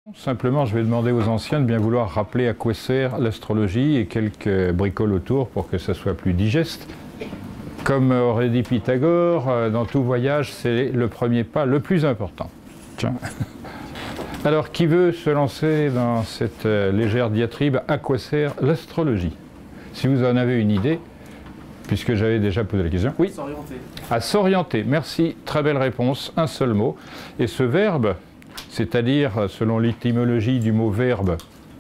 Simplement, je vais demander aux anciens de bien vouloir rappeler à quoi sert l'astrologie et quelques bricoles autour pour que ça soit plus digeste. Comme aurait dit Pythagore, dans tout voyage, c'est le premier pas le plus important. Tiens. Alors, qui veut se lancer dans cette légère diatribe à quoi sert l'astrologie? Si vous en avez une idée, puisque j'avais déjà posé la question. Oui. S'orienter. À s'orienter. Merci. Très belle réponse. Un seul mot. Et ce verbe, c'est-à-dire, selon l'étymologie du mot verbe,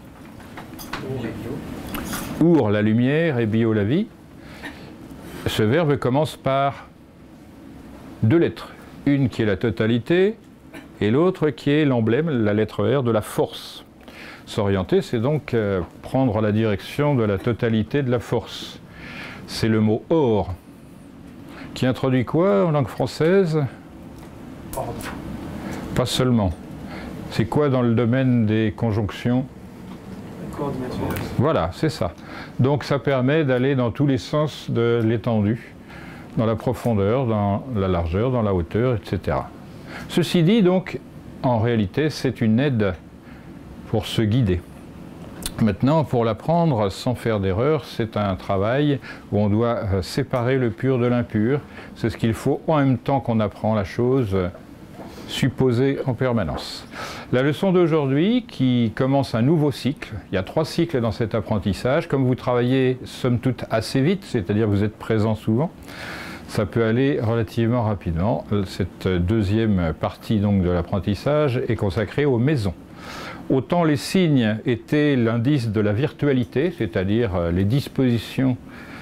our, la lumière, et bio, la vie, ce verbe commence par deux lettres. Une qui est la totalité et l'autre qui est l'emblème, la lettre R, de la force. S'orienter, c'est donc prendre la direction de la totalité de la force. C'est le mot or, qui introduit quoi en langue française? Ordre. Pas seulement. C'est quoi dans le domaine des conjonctions? Coordination. Voilà, c'est ça. Donc ça permet d'aller dans tous les sens de l'étendue, dans la profondeur, dans la largeur, dans la hauteur, etc. Ceci dit, donc, en réalité, c'est une aide pour se guider. Maintenant, pour l'apprendre sans faire d'erreur, c'est un travail où on doit séparer le pur de l'impur. C'est ce qu'il faut en même temps qu'on apprend la chose supposée en permanence. La leçon d'aujourd'hui, qui commence un nouveau cycle, il y a 3 cycles dans cet apprentissage. Comme vous travaillez somme toute assez vite, c'est-à-dire vous êtes présent souvent, ça peut aller relativement rapidement. Cette deuxième partie donc de l'apprentissage est consacrée aux maisons. Autant les signes étaient l'indice de la virtualité, c'est-à-dire les dispositions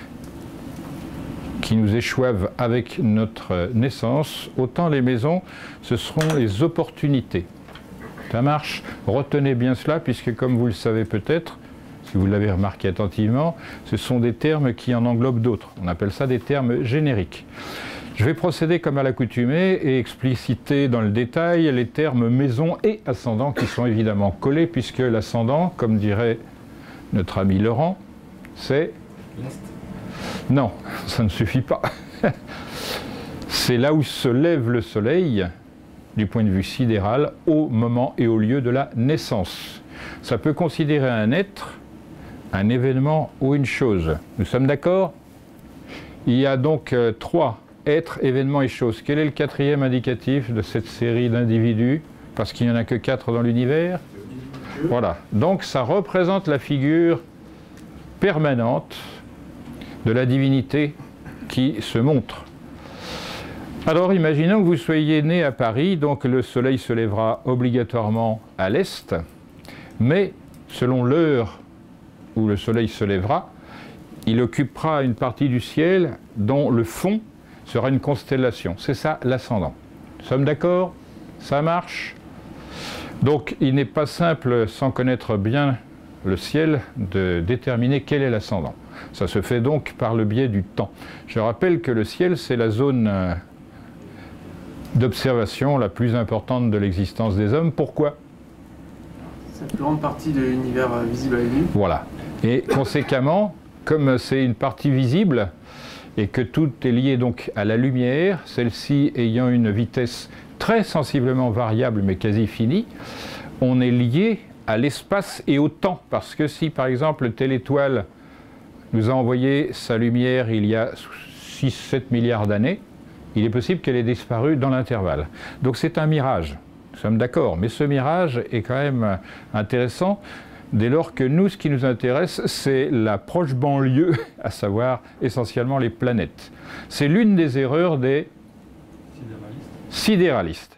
qui nous échoivent avec notre naissance, autant les maisons, ce seront les opportunités. Ça marche? Retenez bien cela, puisque comme vous le savez peut-être, si vous l'avez remarqué attentivement, ce sont des termes qui en englobent d'autres. On appelle ça des termes génériques. Je vais procéder comme à l'accoutumée et expliciter dans le détail les termes maison et ascendant qui sont évidemment collés, puisque l'ascendant, comme dirait notre ami Laurent, c'est... L'Est. Non, ça ne suffit pas. C'est là où se lève le soleil, du point de vue sidéral, au moment et au lieu de la naissance. Ça peut considérer un être, un événement ou une chose. Nous sommes d'accord? Il y a donc 3 êtres, événements et choses. Quel est le 4e indicatif de cette série d'individus? Parce qu'il n'y en a que 4 dans l'univers. Voilà. Donc ça représente la figure permanente de la divinité qui se montre. Alors imaginons que vous soyez né à Paris, donc le soleil se lèvera obligatoirement à l'est, mais selon l'heure où le soleil se lèvera, il occupera une partie du ciel dont le fond sera une constellation. C'est ça l'ascendant. Nous sommes d'accord? Ça marche? Donc il n'est pas simple, sans connaître bien le ciel, de déterminer quel est l'ascendant. Ça se fait donc par le biais du temps. Je rappelle que le ciel, c'est la zone d'observation la plus importante de l'existence des hommes. Pourquoi? C'est la plus grande partie de l'univers visible à l'œil nu. Voilà. Et conséquemment, comme c'est une partie visible et que tout est lié donc à la lumière, celle-ci ayant une vitesse très sensiblement variable mais quasi finie, on est lié à l'espace et au temps. Parce que si par exemple telle étoile nous a envoyé sa lumière il y a 6-7 milliards d'années, il est possible qu'elle ait disparu dans l'intervalle. Donc c'est un mirage, nous sommes d'accord, mais ce mirage est quand même intéressant dès lors que nous, ce qui nous intéresse, c'est la proche banlieue, à savoir essentiellement les planètes. C'est l'une des erreurs des sidéralistes.